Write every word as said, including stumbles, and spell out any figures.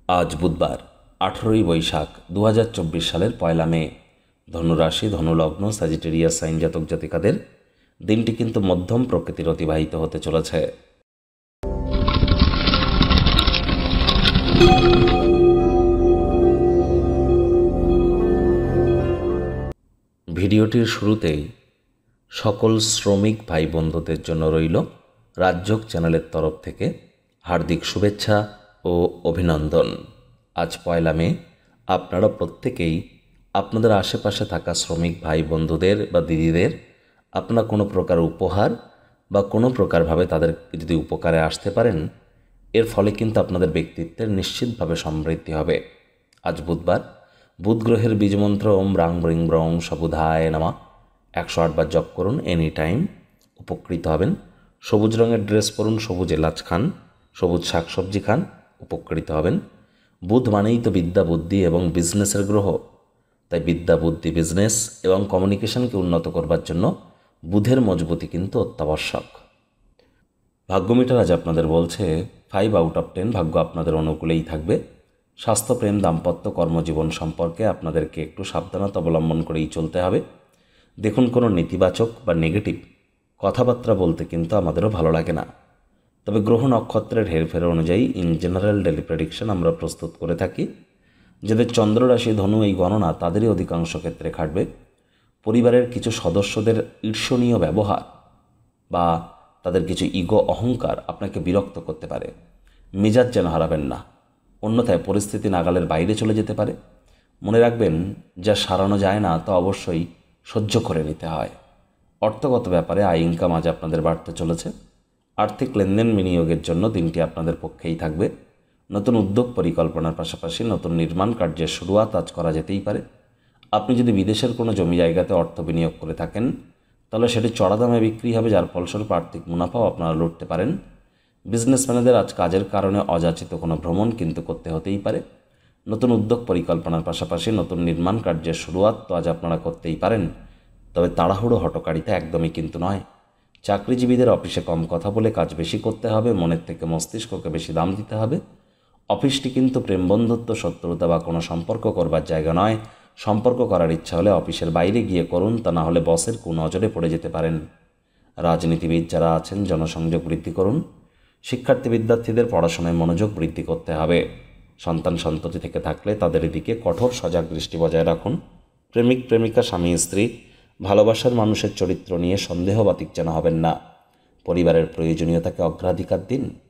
আজ বুধবার আঠেরোই বৈশাখ দু হাজার চব্বিশ সালের পয়লা মে। ধনুরাশি, ধনুলগ্ন, স্যাজিটেরিয়াস সাইন জাতক জাতিকাদের দিনটি কিন্তু মধ্যম প্রকৃতির অতিবাহিত হতে চলেছে। ভিডিওটির শুরুতেই সকল শ্রমিক ভাই বন্ধুদের জন্য রইল রাজযোগ চ্যানেলের তরফ থেকে হার্দিক শুভেচ্ছা ও অভিনন্দন। আজ পয়লা মে। আপনারা প্রত্যেকেই আপনাদের আশেপাশে থাকা শ্রমিক ভাই বন্ধুদের বা দিদিদের আপনারা কোনো প্রকার উপহার বা কোনো প্রকারভাবে তাদের যদি উপকারে আসতে পারেন, এর ফলে কিন্তু আপনাদের ব্যক্তিত্বের নিশ্চিতভাবে সমৃদ্ধি হবে। আজ বুধবার, বুধ গ্রহের বীজমন্ত্র ওম রাং ব্রিং ব্রং সবুধায় নামা একশো আটবার জপ করুন, এনি টাইম উপকৃত হবেন। সবুজ রঙের ড্রেস পরুন, সবুজ এলাচ খান, সবুজ শাকসবজি খান, উপকৃত হবেন। বুধ মানেই তো বিদ্যা, বুদ্ধি এবং বিজনেসের গ্রহ, তাই বিদ্যা, বুদ্ধি, বিজনেস এবং কমিউনিকেশনকে উন্নত করবার জন্য বুধের মজবুতি কিন্তু অত্যাবশ্যক। ভাগ্যমিটার আজ আপনাদের বলছে ফাইভ আউট অফ টেন, ভাগ্য আপনাদের অনুকূলেই থাকবে। স্বাস্থ্য, প্রেম, দাম্পত্য, কর্মজীবন সম্পর্কে আপনাদেরকে একটু সাবধানতা অবলম্বন করেই চলতে হবে। দেখুন, কোনো নেতিবাচক বা নেগেটিভ কথাবার্তা বলতে কিন্তু আমাদেরও ভালো লাগে না, তবে গ্রহ নক্ষত্রের হেরফের অনুযায়ী ইন জেনারেল ডেলি প্রেডিকশন আমরা প্রস্তুত করে থাকি। যাদের চন্দ্ররাশি ধনু, এই গণনা তাদেরই অধিকাংশ ক্ষেত্রে খাটবে। পরিবারের কিছু সদস্যদের ঈর্ষণীয় ব্যবহার বা তাদের কিছু ইগো, অহংকার আপনাকে বিরক্ত করতে পারে। মেজাজ যেন হারাবেন না, অন্যথায় পরিস্থিতি নাগালের বাইরে চলে যেতে পারে। মনে রাখবেন, যা সারানো যায় না তা অবশ্যই সহ্য করে নিতে হয়। অর্থগত ব্যাপারে আয় ইনকাম আজ আপনাদের বাড়তে চলেছে। আর্থিক লেনদেন বিনিয়োগের জন্য দিনটি আপনাদের পক্ষেই থাকবে। নতুন উদ্যোগ পরিকল্পনার পাশাপাশি নতুন নির্মাণ কার্যের শুরুয়াত আজ করা যেতেই পারে। আপনি যদি বিদেশের কোনো জমি জায়গাতে অর্থ বিনিয়োগ করে থাকেন, তাহলে সেটি চড়া দামে বিক্রি হবে, যার ফলস্বরূপ আর্থিক মুনাফাও আপনারা লুটতে পারেন। বিজনেসম্যানেদের আজ কাজের কারণে অযাচিত কোনো ভ্রমণ কিন্তু করতে হতেই পারে। নতুন উদ্যোগ পরিকল্পনার পাশাপাশি নতুন নির্মাণ কার্যের শুরুয়াত তো আজ আপনারা করতেই পারেন, তবে তাড়াহুড়ো হটকারিতা একদমই কিন্তু নয়। চাকরিজীবীদের অফিসে কম কথা বলে কাজ বেশি করতে হবে, মনের থেকে মস্তিষ্ককে বেশি দাম দিতে হবে। অফিসটি কিন্তু প্রেম, বন্ধুত্ব, শত্রুতা বা কোনো সম্পর্ক করবার জায়গা নয়। সম্পর্ক করার ইচ্ছা হলে অফিসের বাইরে গিয়ে করুন, তা না হলে বসের কুনজরে পড়ে যেতে পারেন। রাজনীতিবিদ যারা আছেন, জনসংযোগ বৃদ্ধি করুন। শিক্ষার্থী বিদ্যার্থীদের পড়াশোনায় মনোযোগ বৃদ্ধি করতে হবে। সন্তান সন্ততি থেকে থাকলে তাদের দিকে কঠোর সজাগ দৃষ্টি বজায় রাখুন। প্রেমিক প্রেমিকা, স্বামী স্ত্রী, ভালোবাসার মানুষের চরিত্র নিয়ে সন্দেহবাতিক যেন হবেন না। পরিবারের প্রয়োজনীয়তাকে অগ্রাধিকার দিন।